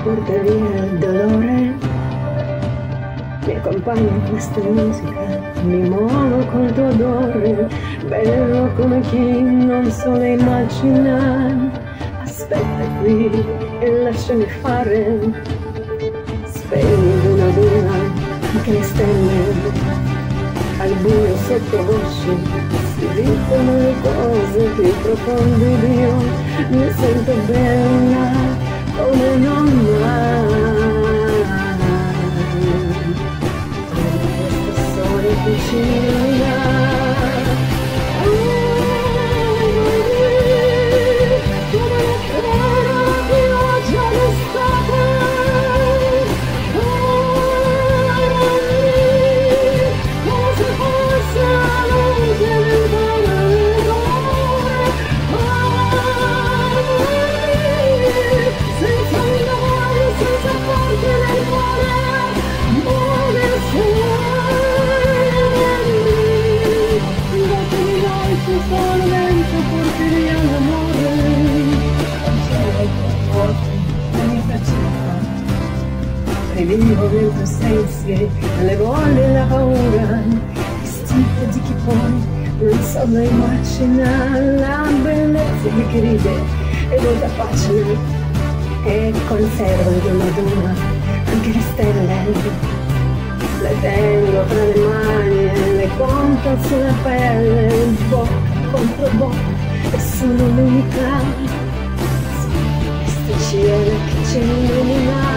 porta via il dolore, mi accompagna in questa musica, mi muovo col tuo odore, bello come chi non so le immaginare. Aspetta qui e lasciami fare, spegni una luna, anche le stelle, al buio sottovoce si dicono le cose più profonde di io, mi sento bella come non mai, come questa sole vicina. Vivo dentro sensi, le voglie e la paura, istinto di chi poi non so mai immaginare, la bellezza di chi ride e volta facile e conserva di una duna, anche le stelle le tengo tra le mani, le conto sulla pelle, bocca contro bocca e sono l'unica, questo cielo che ci illumina.